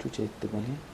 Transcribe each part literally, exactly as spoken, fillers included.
Chucha, este cuál es.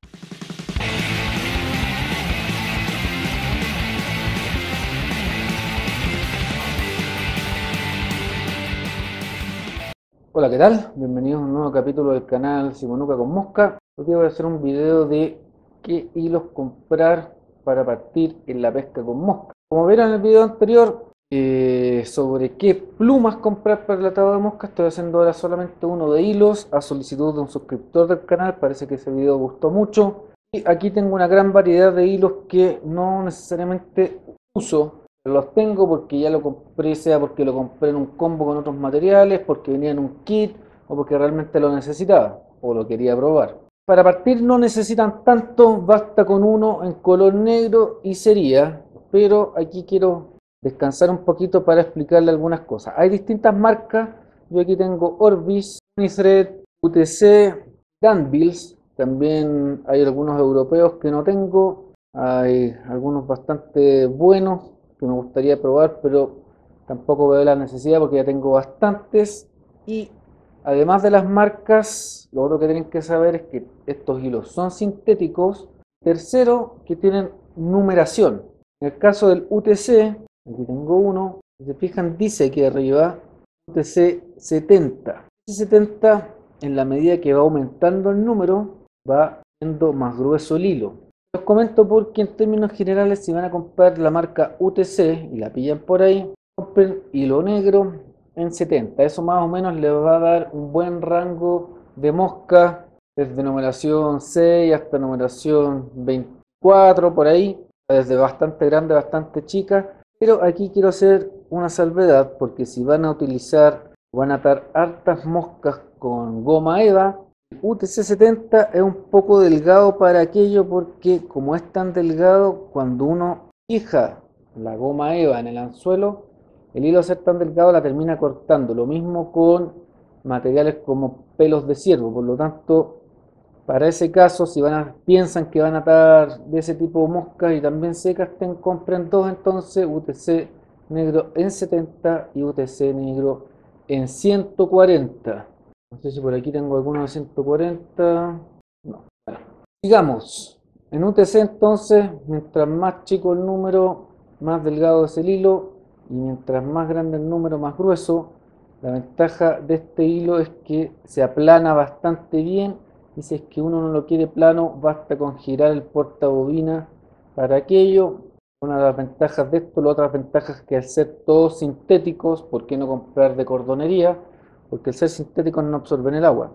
Hola, ¿qué tal? Bienvenidos a un nuevo capítulo del canal Simonuca con Mosca. Hoy voy a hacer un video de qué hilos comprar para partir en la pesca con mosca. Como vieron en el video anterior eh, sobre qué plumas comprar para el atado de mosca, estoy haciendo ahora solamente uno de hilos a solicitud de un suscriptor del canal. Parece que ese video gustó mucho. Y aquí tengo una gran variedad de hilos que no necesariamente uso. Los tengo porque ya lo compré, sea porque lo compré en un combo con otros materiales, porque venía en un kit o porque realmente lo necesitaba o lo quería probar. Para partir no necesitan tanto, basta con uno en color negro y sería, pero aquí quiero descansar un poquito para explicarle algunas cosas. Hay distintas marcas, yo aquí tengo Orbis, Unicred, U T C, Danvils, también hay algunos europeos que no tengo, hay algunos bastante buenos que me gustaría probar, pero tampoco veo la necesidad porque ya tengo bastantes. Y además de las marcas, lo otro que tienen que saber es que estos hilos son sintéticos. Tercero, que tienen numeración. En el caso del U T C, aquí tengo uno, si se fijan dice aquí arriba U T C setenta. U T C setenta, en la medida que va aumentando el número, va siendo más grueso el hilo. Los comento porque en términos generales, si van a comprar la marca U T C y la pillan por ahí, compren hilo negro en setenta. Eso más o menos les va a dar un buen rango de mosca, desde numeración seis hasta numeración veinticuatro, por ahí, desde bastante grande, bastante chica. Pero aquí quiero hacer una salvedad, porque si van a utilizar, van a atar hartas moscas con goma eva, U T C setenta es un poco delgado para aquello, porque como es tan delgado, cuando uno fija la goma eva en el anzuelo, el hilo al ser tan delgado la termina cortando. Lo mismo con materiales como pelos de ciervo. Por lo tanto, para ese caso, si van a, piensan que van a atar de ese tipo de moscas y también secas, ten, compren dos entonces, U T C negro en setenta y U T C negro en ciento cuarenta. No sé si por aquí tengo alguno de ciento cuarenta. No. Bueno, sigamos. En U T C entonces, mientras más chico el número, más delgado es el hilo, y mientras más grande el número, más grueso. La ventaja de este hilo es que se aplana bastante bien, y si es que uno no lo quiere plano, basta con girar el portabobina para aquello. Una de las ventajas de esto, la otra ventaja es que al ser todos sintéticos, ¿por qué no comprar de cordonería? Porque al ser sintéticos no absorben el agua.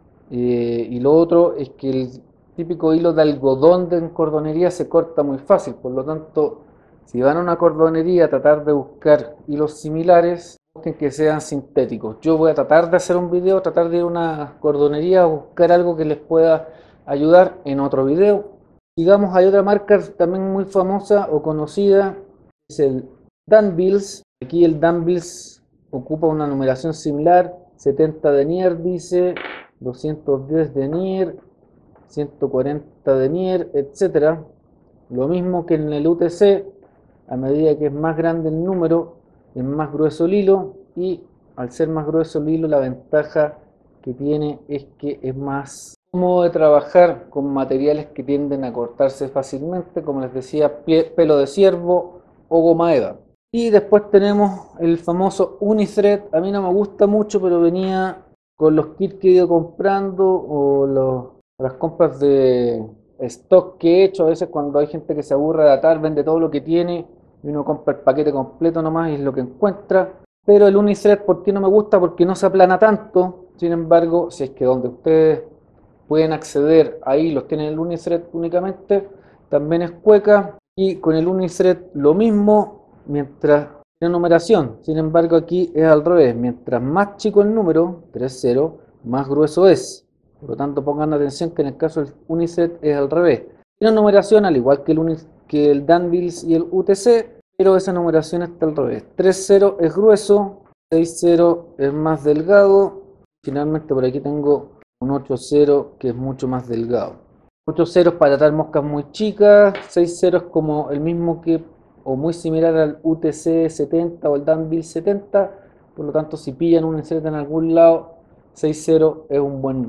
Eh, y lo otro es que el típico hilo de algodón de cordonería se corta muy fácil, por lo tanto, si van a una cordonería a tratar de buscar hilos similares, busquen que sean sintéticos. Yo voy a tratar de hacer un video, tratar de ir a una cordonería a buscar algo que les pueda ayudar en otro video. Digamos, hay otra marca también muy famosa o conocida, es el Danvils. Aquí el Danvils ocupa una numeración similar, setenta de Nier dice, doscientos diez de Nier, ciento cuarenta de Nier, etcétera. Lo mismo que en el U T C, a medida que es más grande el número, es más grueso el hilo, y al ser más grueso el hilo, la ventaja que tiene es que es más cómodo de trabajar con materiales que tienden a cortarse fácilmente, como les decía, pelo de ciervo o goma eva. Y después tenemos el famoso Unicred. A mí no me gusta mucho, pero venía con los kits que he ido comprando o los, las compras de stock que he hecho. A veces cuando hay gente que se aburre de atar, vende todo lo que tiene y uno compra el paquete completo nomás y es lo que encuentra. Pero el Unicred, ¿por qué no me gusta? Porque no se aplana tanto. Sin embargo, si es que donde ustedes pueden acceder ahí los tienen el Unicred únicamente, también es cueca, y con el Unicred lo mismo, mientras tiene numeración. Sin embargo, aquí es al revés, mientras más chico el número, tres cero, más grueso es. Por lo tanto, pongan atención que en el caso del Unicred es al revés. Tiene numeración al igual que el, Uni, que el Danvils y el U T C, pero esa numeración está al revés. tres cero es grueso, seis cero es más delgado. Finalmente por aquí tengo un ocho cero que es mucho más delgado. ocho ceros para atar moscas muy chicas, seis cero es como el mismo que o muy similar al U T C setenta o el Danvils setenta, por lo tanto si pillan un Unicred en algún lado, seis cero es un buen número.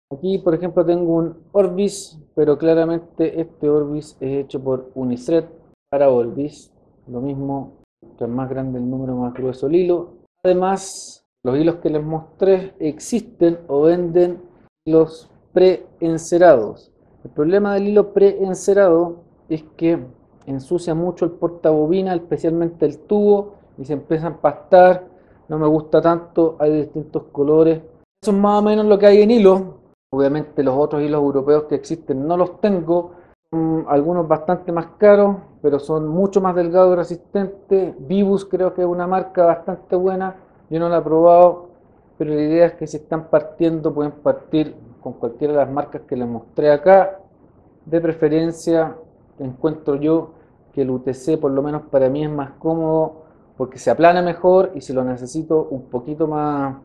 Aquí, por ejemplo, tengo un Orbis, pero claramente este Orbis es hecho por Uniset para Orbis. Lo mismo, mientras más grande el número, más grueso el hilo. Además, los hilos que les mostré existen o venden hilos preencerados. El problema del hilo preencerado es que ensucia mucho el portabobina, especialmente el tubo, y se empieza a empastar. No me gusta tanto, hay distintos colores. Eso es más o menos lo que hay en hilo. Obviamente los otros hilos europeos que existen no los tengo, son algunos bastante más caros, pero son mucho más delgados y resistentes. Vibus creo que es una marca bastante buena, yo no la he probado, pero la idea es que si están partiendo pueden partir con cualquiera de las marcas que les mostré acá. De preferencia encuentro yo que el U T C por lo menos para mí es más cómodo porque se aplana mejor, y si lo necesito un poquito más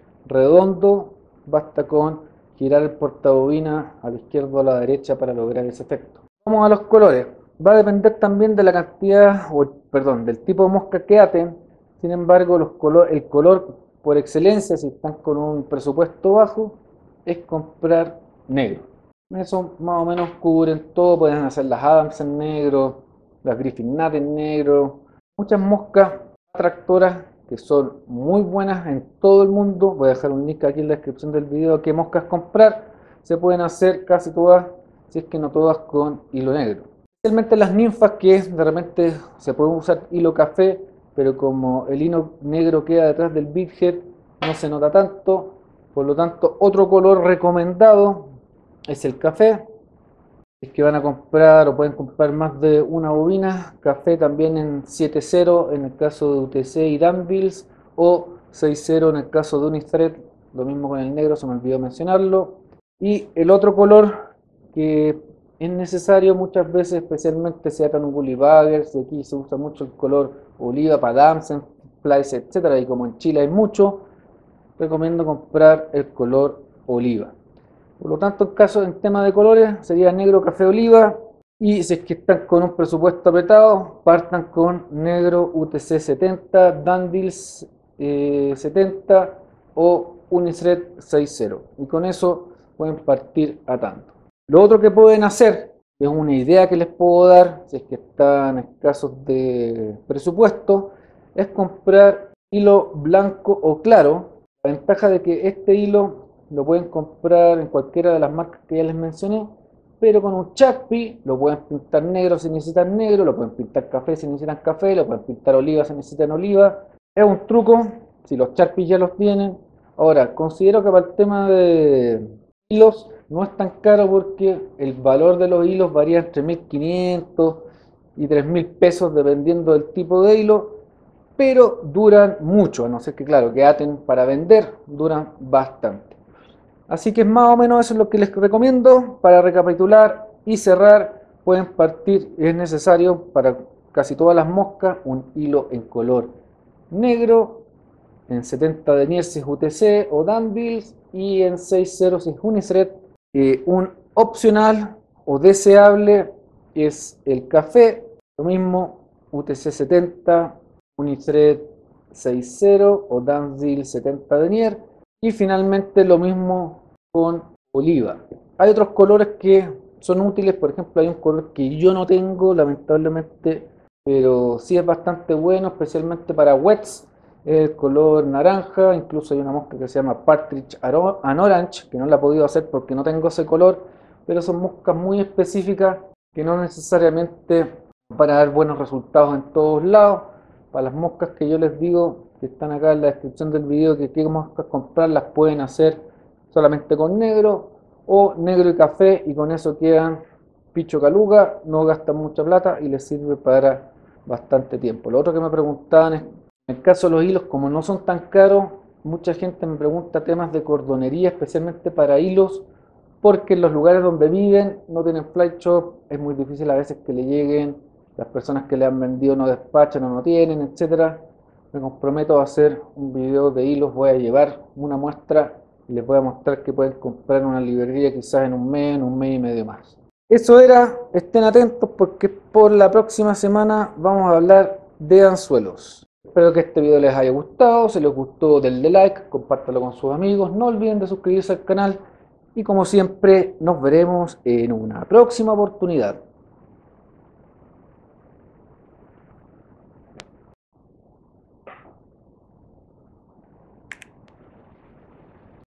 redondo, basta con girar el portabobina a la izquierda o a la derecha para lograr ese efecto. Vamos a los colores. Va a depender también de la cantidad, o perdón, del tipo de mosca que aten. Sin embargo, los color, el color por excelencia, si están con un presupuesto bajo, es comprar negro. Eso más o menos cubren todo. Pueden hacer las Adams en negro, las Griffin Nut en negro. Muchas moscas atractoras que son muy buenas en todo el mundo. Voy a dejar un link aquí en la descripción del video qué moscas comprar. Se pueden hacer casi todas, si es que no todas, con hilo negro. Especialmente las ninfas, que de repente se puede usar hilo café, pero como el hilo negro queda detrás del big head, no se nota tanto. Por lo tanto, otro color recomendado es el café. Es que van a comprar o pueden comprar más de una bobina, café también en siete cero en el caso de U T C y Danvils, o seis cero en el caso de Unithread, lo mismo con el negro, se me olvidó mencionarlo. Y el otro color que es necesario muchas veces, especialmente si atan un Woolly Buggers, y aquí se usa mucho el color oliva para Damsen, Splice, etcétera, y como en Chile hay mucho, recomiendo comprar el color oliva. Por lo tanto, en caso en tema de colores sería negro, café, oliva. Y si es que están con un presupuesto apretado, partan con negro U T C setenta, Danvils eh, setenta o Unithread seis cero. Y con eso pueden partir a tanto. Lo otro que pueden hacer, es una idea que les puedo dar, si es que están escasos de presupuesto, es comprar hilo blanco o claro. La ventaja de que este hilo lo pueden comprar en cualquiera de las marcas que ya les mencioné, pero con un Sharpie lo pueden pintar negro si necesitan negro, lo pueden pintar café si necesitan café, lo pueden pintar oliva si necesitan oliva. Es un truco, si los Sharpies ya los tienen. Ahora, considero que para el tema de hilos no es tan caro porque el valor de los hilos varía entre mil quinientos y tres mil pesos dependiendo del tipo de hilo, pero duran mucho, a no ser que, claro, que aten para vender, duran bastante. Así que más o menos eso es lo que les recomiendo. Para recapitular y cerrar, pueden partir, es necesario para casi todas las moscas, un hilo en color negro, en setenta denier si es U T C o Danvils, y en seis cero si es Unithread. Eh, un opcional o deseable es el café, lo mismo U T C setenta, Unithread seis cero o Danvils setenta denier. Y finalmente lo mismo con oliva. Hay otros colores que son útiles, por ejemplo hay un color que yo no tengo lamentablemente, pero sí es bastante bueno, especialmente para wets, el color naranja. Incluso hay una mosca que se llama Partridge and Orange, que no la he podido hacer porque no tengo ese color, pero son moscas muy específicas que no necesariamente van a dar buenos resultados en todos lados. Para las moscas que yo les digo, que están acá en la descripción del video, que qué moscas comprar, las pueden hacer solamente con negro o negro y café, y con eso quedan picho caluga, no gastan mucha plata y les sirve para bastante tiempo. Lo otro que me preguntaban es, en el caso de los hilos, como no son tan caros, mucha gente me pregunta temas de cordonería, especialmente para hilos, porque en los lugares donde viven no tienen flight shop, es muy difícil a veces que le lleguen, las personas que le han vendido no despachan o no tienen, etcétera. Me comprometo a hacer un video de hilos, voy a llevar una muestra y les voy a mostrar que pueden comprar en una librería quizás en un mes, en un mes y medio más. Eso era, estén atentos porque por la próxima semana vamos a hablar de anzuelos. Espero que este video les haya gustado. Si les gustó, denle like, compártalo con sus amigos, no olviden de suscribirse al canal y como siempre nos veremos en una próxima oportunidad.